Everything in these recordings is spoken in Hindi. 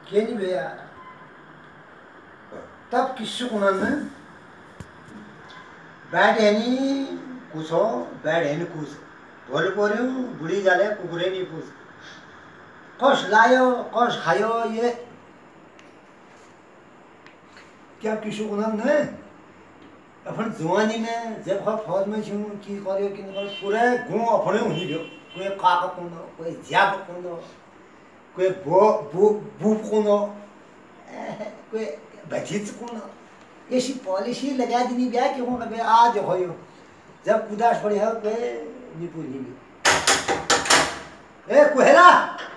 क्या नहीं भैया तब किससे कुना में बैठ यानी कुछ हो बैठ यानी कुछ बोल पोरी बुढ़ी जाले कुकुरे नहीं पूछ कौश लायो कौश खायो ये क्या किससे कुना में अपन जवानी में जब हम फौज में छूं की करियो कि नहीं पूरे गुण अपने होनी जो कोई काका कुनो कोई जाप कुनो कोई बू कुनो कोई बचीच कुनो ऐसी पॉलिसी लगा दी ब्याह क्यों कभी आज हो जब उदास पड़ी है कोई निपुण नहीं ए कुहरा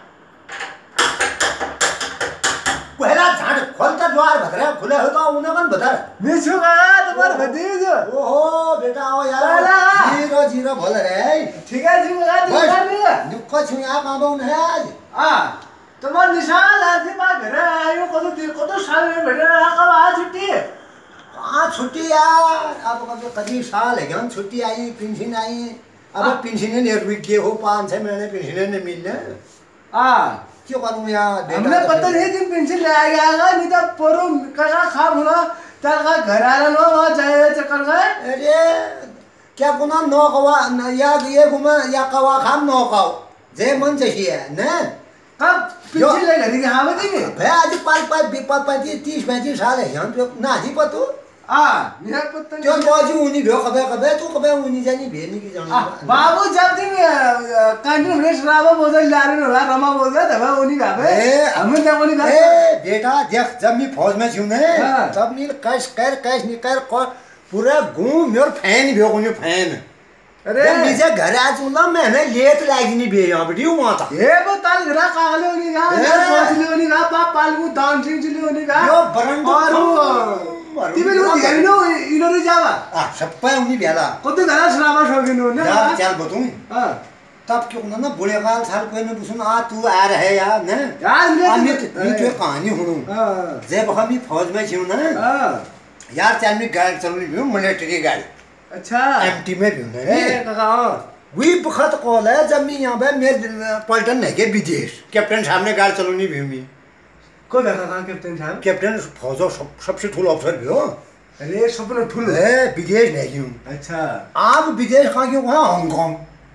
पहला झाड़ खोलता द्वार भदरा खुले होता उन्हें कौन बता मिछु का तुम्हार भतीज ओहो बेटा आओ यार जीरो जीरो बोल रहे ठीक है जी का दुकान में दुक्का छुया काबून है आज तुम्हार निशान आती बा घर आयो को तो साल में बैठे रहा कब आ छुट्टी कहां छुट्टी यार अब कभी साल है क्या छुट्टी आई पेंशन आई अब पेंशन ने रुक गए हो 5-6 महीने पेंशन ने मिलने क्यों करूं यार हमने पता नहीं कि पेंशन ले आएगा नहीं तो पोरो कसा खा भुना तका घर आला नो वहां जाए चक्कर गए अरे क्या गुना नो कवा या ये गुमा या कवा खाम नो काओ जे मन चाहिए ने कब पेंशन ले घरी हां बदी भाई आज पाल 30-35 साल है हम तो ना जी पतो मेरा पता जो बाजू उनी भ्यो कबे तू कबे उनी जानी भेनी की जानो बाबू जब दिन कंट्री फ्रेश रावा बोझल लारे होला रमा बोझा तब उनी गाबे हम त उनी गा ए बेटा देख जब मी फौज में छू ने तब नी कैश नहीं कर पूरा घूम मेर फैन भ्यो कोनी फैन अरे नीचे घर आ चुना मैंने लेट लागी नहीं बे यहां बड़ी वहां था ए वो ताल घरा कागले उनी गा पहुंचले उनी गा पालगु दान सिंह चली उनी गा यो बरंडो तिमी लो दिनो इनो जावा सप्पा उनी बेला कतो घरा सुनावा सकिनु ने चल बतूं तब क्यों ना बुढ़े काल साल कोई ने पूछन तू आ रहे यार ने यार मैं तो कहानी हुनु जब हम फौज में छू ना यार चल मैं गाड़ी चलनी भी मिलिट्री गाड़ी अच्छा एमटी में भी है काका वही बखत कॉल है जब मैं यहाँ पे मेरे पलटन है के विदेश कैप्टन साहब ने गाड़ी चलानी भी हुई को काका कैप्टन साहब कैप्टन फौज सबसे ठुलो अफसर भी हो अरे सबने ठुलो है विदेश नहीं हूँ अच्छा आप विदेश कहाँ क्यों वहाँ हांगकांग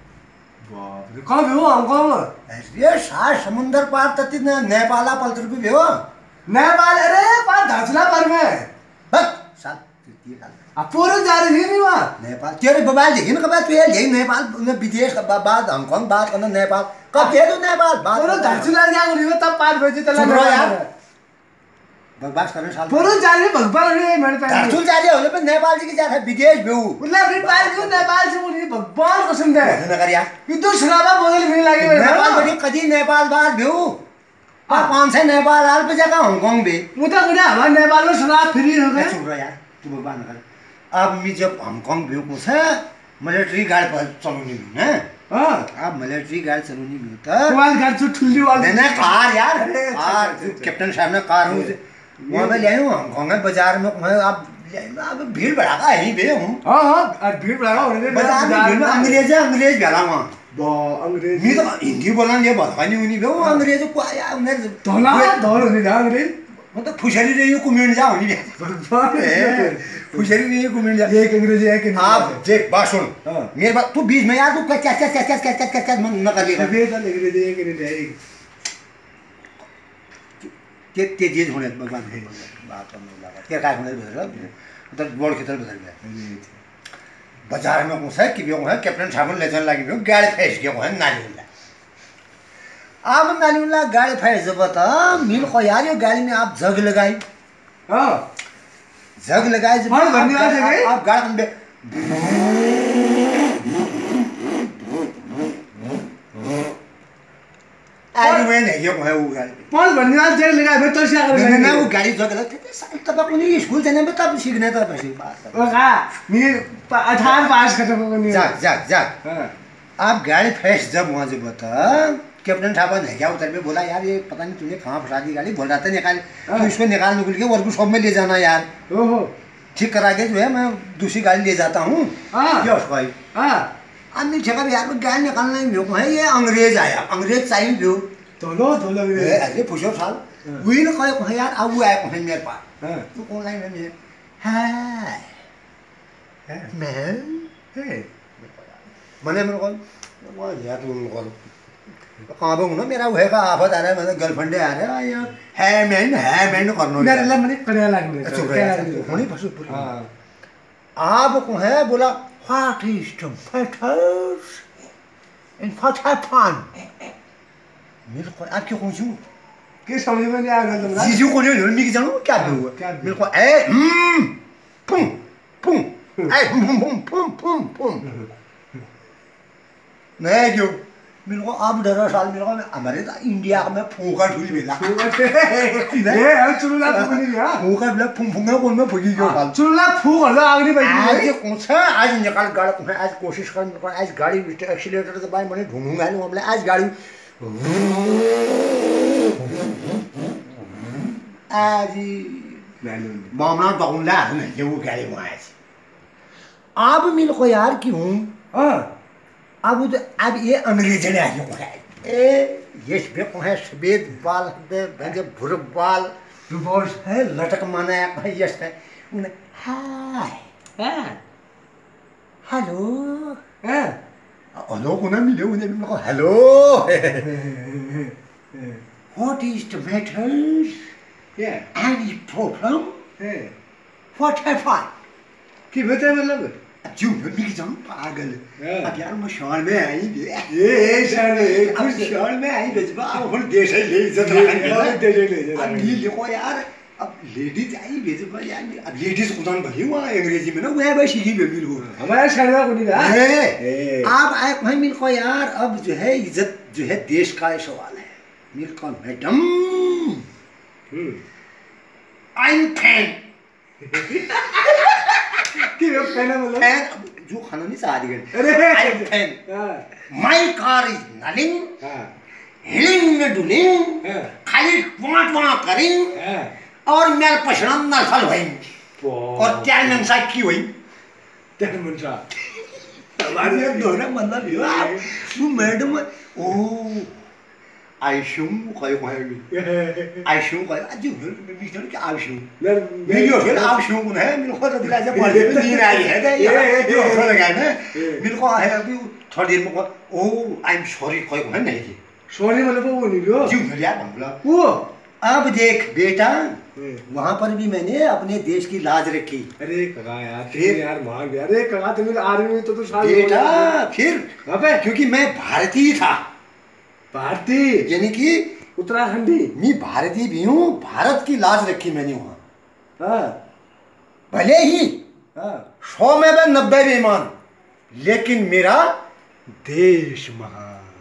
बाप रे कहाँ भी हो हांगकांग ये सात समुंदर पार तक नेपाला पलटर भी हो नेपाल अरे पार धचला पर में बस साल पूरा जा रही है नहीं वहाँ नेपाल तेरे मोबाइल देखी ना कब तू यही नेपाल विदेश का बात हांगकांग बात करना नेपाल कब गए तू नेपाल बात पूरा धरचुला क्या हो रही है तब 5 बजे तक सुन रहा यार बकवास करने साल पूरा जा रही है भगवान नहीं मेरे पे धरचुल जा रही है पर नेपाल जी की जाता है विदेश भी हूँ मतलब फिर पार क्यों नेपाल से बोली भगवान कसम दे न कर यार ये तो शराबा बोतल भी लगी हुई नेपाल बड़ी कदी नेपाल बात भी हूँ और 5 से नेपाल आल पे जगह हांगकांग भी मुझे कुछ हमारे नेपाल में शराब फ्री हो गए सुन रहा यार तू भगवान कर अब मैं जब हांगकांग भी कुछ है मिलिट्री गाड़ी पर चलूनी भी है अब मिलिट्री गाड़ी चलूनी भी होता वाल गाड़ी जो ठुल्ली वाली नहीं कार यार कार कैप्टन साहब ने कार हूँ वहाँ पे ले आऊँ हांगकांग में बाजार में मैं अब भीड़ भड़ाका यहीं पे हूँ और भीड़ भड़ाका बाजार में भीड़ में अंग्रेज गला वहाँ अंग्रेज मैं तो हिंदी बोलना ये भड़का नहीं हुई वो अंग्रेजों को आया उन्हें धौल होने जा अंग्रेज मतलब फुशरी रही को मिल जा होनी फुशरी रही को मिल जा एक अंग्रेजी है कि आप देख बात सुन मेरे बात तू बीच में यार तू क्या न कर लेगा अंग्रेजी है कि नहीं ते चीज होने भगवान है बात करने लगा क्या काय होने बदल मतलब बोर्ड की तरफ बदल गया बाजार में कुछ है कि वो है कैप्टन साहब ले चलने लगी गाड़ी फंस गया है नाली अब नालीला गाड़ी फंस जब बता मिल को यार ये गाड़ी में आप जग लगाई जग लगाए जब भरने वाली जगह आप गाड़ी में आज में नहीं ये है वो गाड़ी पाल भरने वाली जगह लगा मैं तो क्या करूंगा ना वो गाड़ी जग लगा थे तब अपनी स्कूल जाने में तब सीखने तो पैसे बात ओ का मैं 18 पास कर को नहीं जा आप गाड़ी फंस जब वहां से बता कैप्टन साहब ने क्या उतर पे बोला यार ये पता नहीं तूने कहाँ फंसा दी गाड़ी बोल रहा था निकाल तो इसको निकाल निकल के वर्क शॉप में ले जाना यार ओहो ठीक करा के जो है मैं दूसरी गाड़ी ले जाता हूँ क्या उसको आदमी जगह यार गाड़ी निकालना ही है ये अंग्रेज आया अंग्रेज चाहिए भी दोनों ऐसे पुशअप साल वही ना कहे यार अब वो आया कौन मेरे पास हाँ तो कौन लाइन में है हाय मैन मैंने मेरे को वो यार तुम कौन कहाँ पे हूँ ना मेरा वह का आफत आ रहा है मतलब गर्लफ्रेंड आ रहा है यार है मैन करना मेरे लिए मैंने कड़िया लगने चुप रहे होनी फंसू हाँ आप को है बोला what is the matters in what happen मेरे को आप क्यों पूछूं कि समझ में नहीं आ रहा तुमरा जीजू को नहीं मैं जानूं क्या हुआ मेरे को ए पुम पुम ए पुम पुम पुम नहीं क्यों मेरे को अब डरा साल मेरे को हमारे इंडिया में फूका ढूल मिला ये हम चुरुला फूक नहीं गया फूका मिला फूंगा कौन में फूकी क्यों साल चुरुला फूक और आग नहीं बजी आज कौन सा आज निकाल गाड़ी मैं आज कोशिश कर आज गाड़ी एक्सीलेटर दबाए मैंने ढूंढूंगा नहीं हमने आज गाड़ी आज मामला डाउनला नहीं ये वो गाड़ी में आज अब मेरे को यार क्यों हां अब ये अंग्रेजी ने आयो है ए ये पे को है सफेद बाल है बंदे भूरे बाल दुबोस है लटक माने है यस है उन्हें हाय हां हेलो हां हेलो कोना मिले उन्हें मेरे को hello what is the matters या एनी प्रॉब्लम है व्हाट हैपन की बता मतलब क्यों मैं जाऊं पागल अब यार मैं शान में आई ये शान अब शान में आई बेजबा अब देश है ले इज्जत रखा अब ये देखो यार अब लेडीज आई बेजबा यार अब लेडीज खुदान भली हुआ अंग्रेजी में ना वह वैसी ही बेबी हो हमारा शान में कोनी का आप आए भाई मिल को यार अब जो है इज्जत जो है देश का सवाल है मिल को मैडम आई एम फैन कि वो फैन मतलब फैन जो खाना नहीं साथ गए अरे I am fan my car is नलिंग हां हिलिंग में डुलिंग खाली टुआ करिंग और मेरे पछड़ा नसल हुई और क्या नंसा की हुई तेरे मुंडा हमारे दोनों मतलब वो मैडम ओ आइशुम कोई आइशुम कोई आज मिस्टर के आइशुम वीडियो फिर आइशुम कौन है मेरे को तो दिला जा पढ़ में नींद आई है ये हो लगा ना मेरे को है अभी थोड़ी देर में ओ आई एम सॉरी कोई है नहीं सॉरी मतलब वो नहीं लो क्यों कर यार बोला वो अब देख बेटा वहां पर भी मैंने अपने देश की लाज रखी अरे कहा यार फिर यार मार गया अरे कहा तुम आर्मी में तो शायद बेटा फिर अबे क्योंकि मैं भारतीय था भारतीय यानी कि उत्तराखंडी मैं भारतीय भी हूँ भारत की लाज रखी मैंने वहाँ हाँ भले ही हाँ 100 में 90 बेईमान लेकिन मेरा देश महान